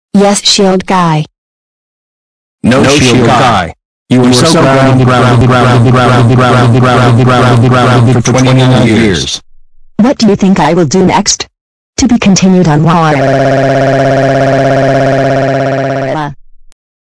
Yes, shield guy. No, shield guy. You were so grounded for 29 years. What do you think I will do next? To be continued on War.